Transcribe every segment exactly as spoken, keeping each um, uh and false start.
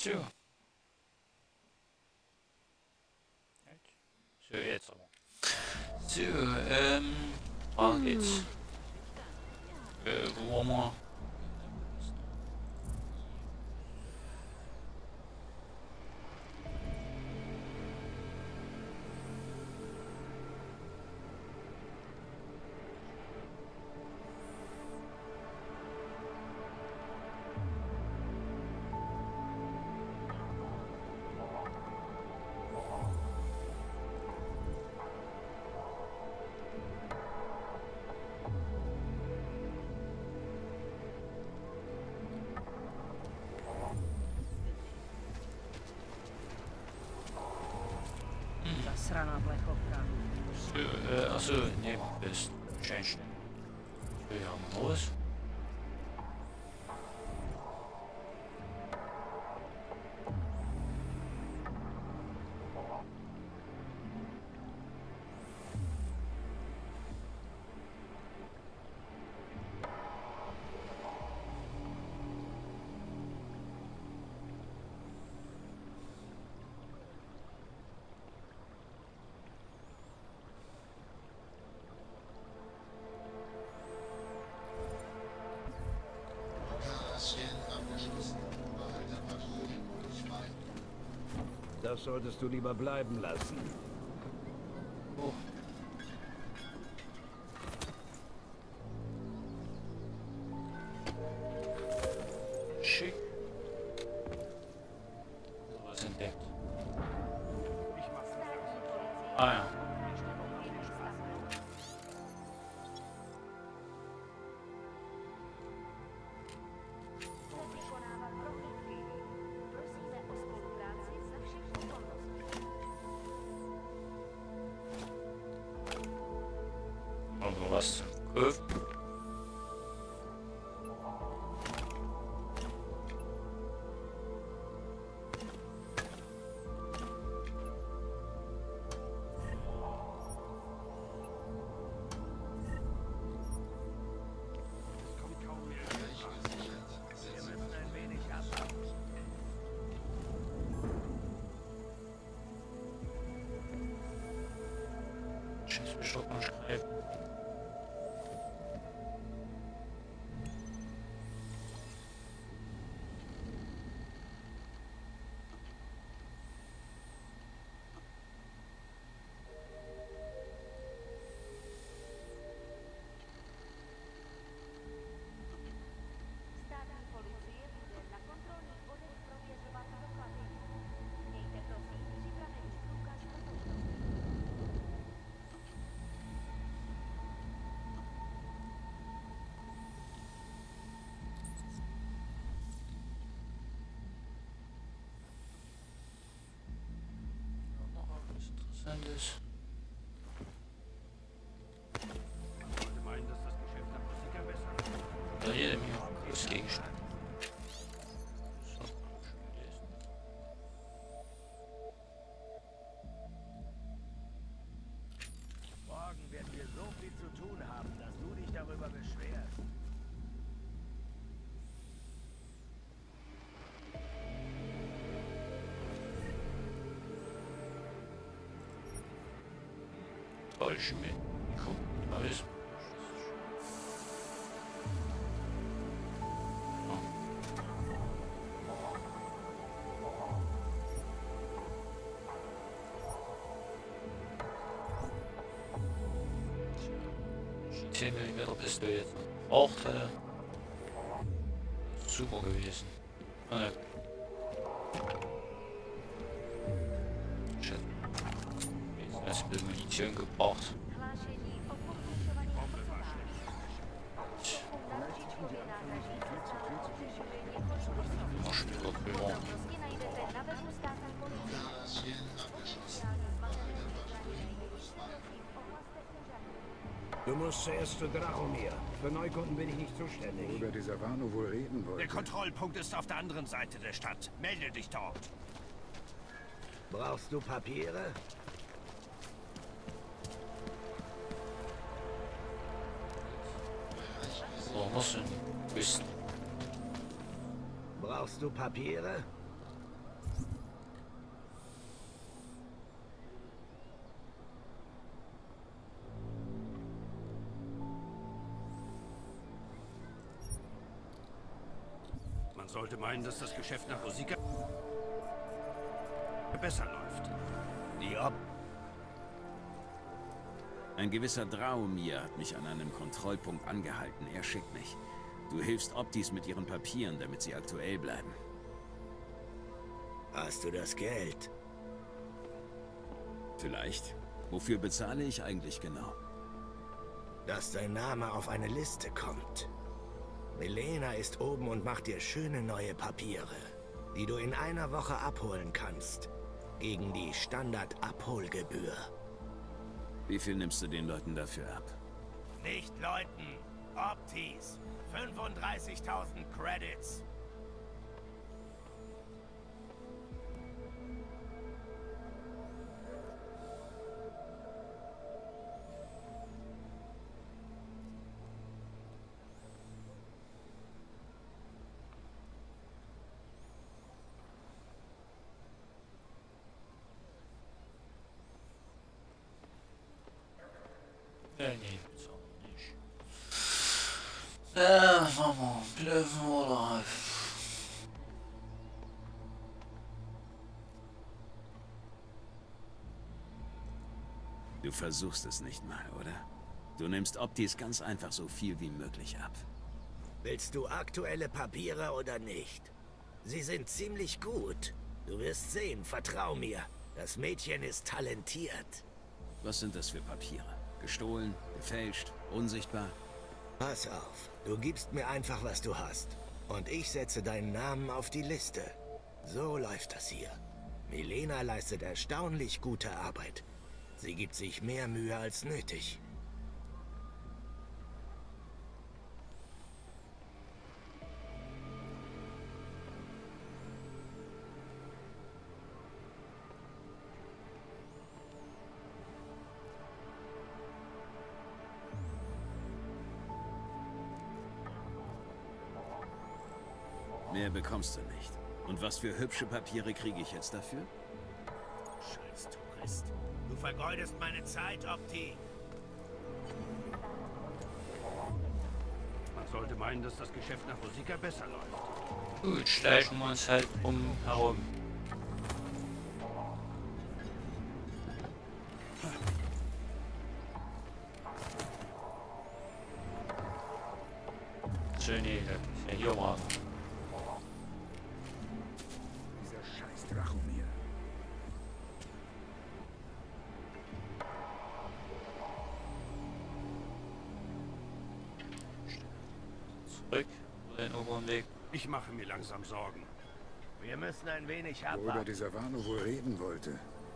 So. So, jetzt aber. So, ähm, Frage geht's. Äh, wo waren wir? Zasraná plechovka. So, äh, achso, ne, ist change. Wir haben alles. Das solltest du lieber bleiben lassen. Oh. Schick. Was entdeckt. Ah ja. Also was öff. Schiffsbischof mal schreiben. Interessantes. Ich meine, dass das Geschäft am Musiker besser Ja, jeder mir das Gegenstand. So, Morgen werden wir so viel zu tun haben, dass du dich darüber beschwerst. falsch mit. Guck, alles. zehn Millimeter bist du jetzt. Auch äh, super gewesen. Ah, ja. Shit. Jetzt hast du Munition gebraucht. Du musst zuerst zu Drahomir. Für Neukunden bin ich nicht zuständig. Worüber dieser Wano wohl reden wollte. Der Kontrollpunkt ist auf der anderen Seite der Stadt. Melde dich dort. Brauchst du Papiere? So, was denn? Wissen. Brauchst du Papiere? Man sollte meinen, dass das Geschäft nach Rosika besser läuft. Die Ob... Ein gewisser Draumir hat mich an einem Kontrollpunkt angehalten. Er schickt mich. Du hilfst Optis mit ihren Papieren, damit sie aktuell bleiben. Hast du das Geld? Vielleicht. Wofür bezahle ich eigentlich genau? Dass dein Name auf eine Liste kommt. Milena ist oben und macht dir schöne neue Papiere, die du in einer Woche abholen kannst. Gegen die Standard-Abholgebühr. Wie viel nimmst du den Leuten dafür ab? Nicht Leuten, Optis. fünfunddreißigtausend Credits. Ja, nee, ist auch nicht. Äh, was machen wir? Blöffen oder... Du versuchst es nicht mal, oder? Du nimmst Optis ganz einfach so viel wie möglich ab. Willst du aktuelle Papiere oder nicht? Sie sind ziemlich gut. Du wirst sehen, vertrau mir. Das Mädchen ist talentiert. Was sind das für Papiere? Gestohlen, gefälscht, unsichtbar? Pass auf, du gibst mir einfach, was du hast. Und ich setze deinen Namen auf die Liste. So läuft das hier. Milena leistet erstaunlich gute Arbeit. Sie gibt sich mehr Mühe als nötig. Mehr bekommst du nicht. Und was für hübsche Papiere kriege ich jetzt dafür? Scheiß Tourist. Du vergeudest meine Zeit, Opti. Man sollte meinen, dass das Geschäft nach Rosika besser läuft. Gut, schleichen wir uns halt um herum. So, nee, das ist ja hier mal. Dieser scheiß Drachomir. Zurück, oder den oberen Weg. Ich mache mir langsam Sorgen. Wir müssen ein wenig Worüber abwarten. dieser Wano wohl reden wollte.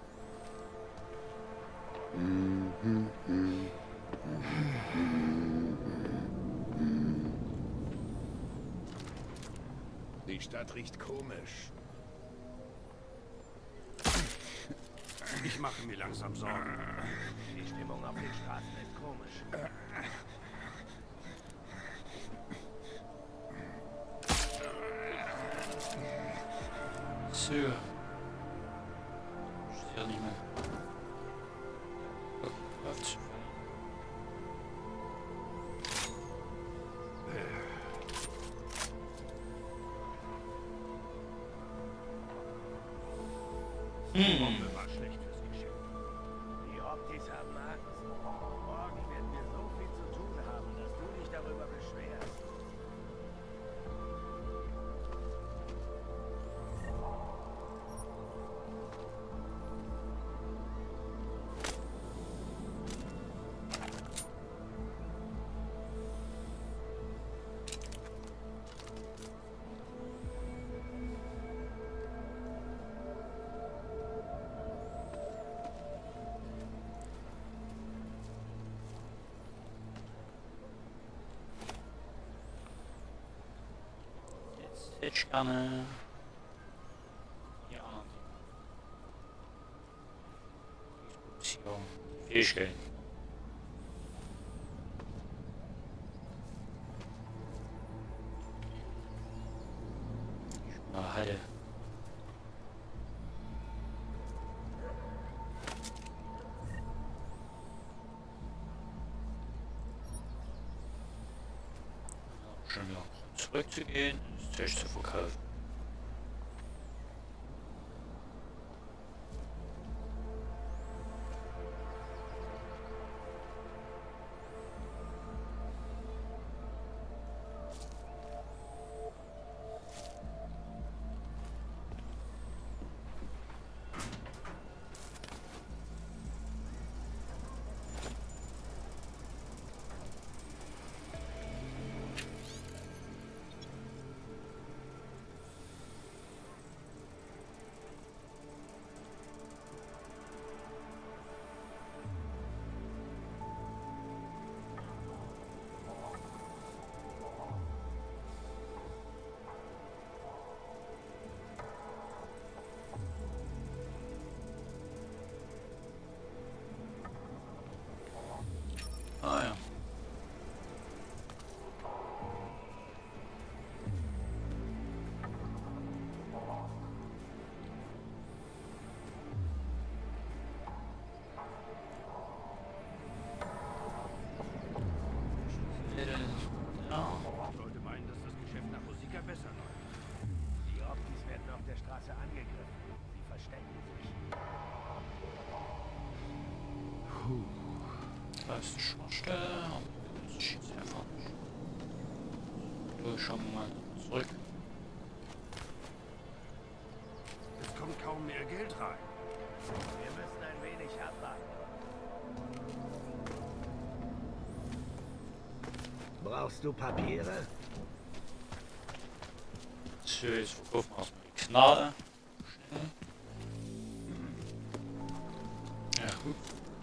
Die Stadt riecht komisch. Ich mache mir langsam Sorgen. Die Stimmung auf den Straßen ist komisch. So. Ich sehe nicht mehr. Oh, Gott. Die Bombe war schlecht fürs Geschäft. Die Optis haben Angst. Morgen werden wir so viel zu tun haben, dass du dich darüber beschwerst. Hätte ich gerne die anderen Diskussion. Fähigkeiten. Ich mal Halle. schon wieder zurückzugehen, das Zeug zu verkaufen. Ah ja. Ich sollte meinen, dass das Geschäft nach Musiker besser läuft. Die Optis werden auf der Straße angegriffen. Sie verstecken sich. Da ist eine Schwachstelle, aber das schießt einfach nicht. So, schauen wir mal zurück. Es kommt kaum mehr Geld rein. Wir müssen ein wenig abwarten. Brauchst du Papiere? So, jetzt verkaufen wir erstmal die Knarre. Schnell. Ja, gut.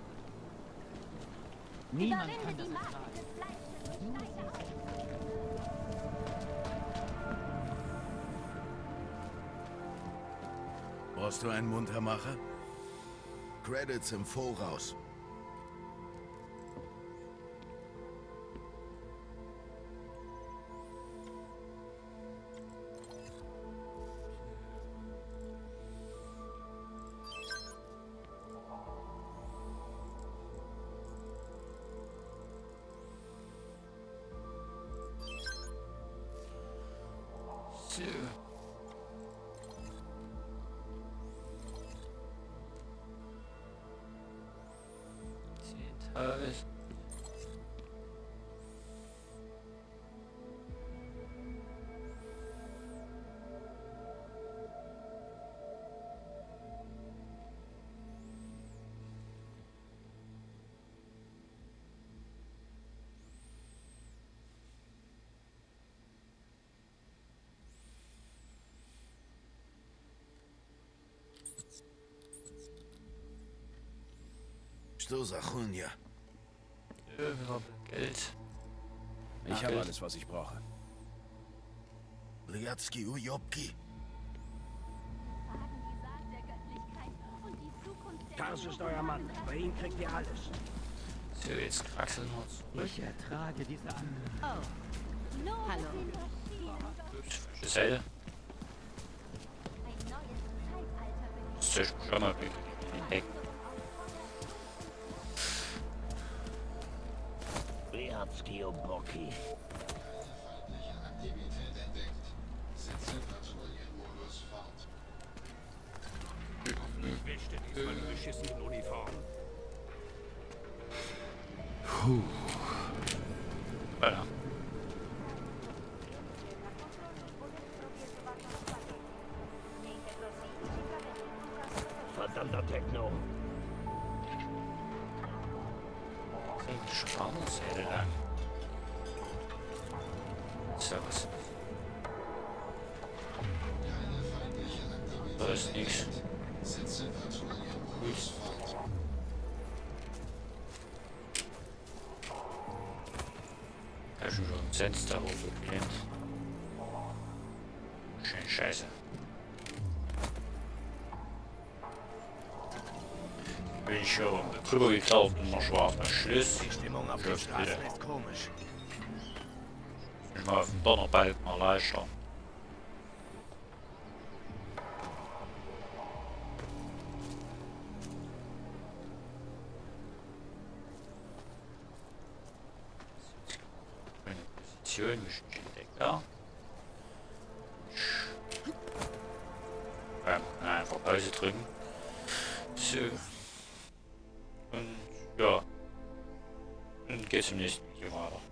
Niemand kann das ertragen. Brauchst du einen Muntermacher? Credits im Voraus. So. zehntausend. Что за хуйня? Ja, wir haben Geld. Ich Ah, habe Geld. alles, was ich brauche. Блядские уёбки. Tars ist euer Mann. Bei ihm kriegt ihr alles. So, jetzt kraxeln wir zurück. Ich ertrage diese Angriffe. Oh. Hallo. Ups, falsche Seite. Das Zeug muss schon mal weg. Briatski und Boki. Wischt dir diesmal die beschissenen Uniformen. Voilà. Verdammter Techno. Die Spannungsseite lang. So was. Da ist nichts. Gut. Da ist schon ein Sens da hochgeklemmt. Schön scheiße. Bin ich schon drüber gekauft und noch schwarz am Schluss. Die Stimmung auf den Straßen ist komisch. Ich mal auf den Donnerbalken erleichtern. Meine Position mich entdeckt. Ja. Ja, einfach Pause drücken. So. Und ja. Dann geht's im nächsten Video weiter.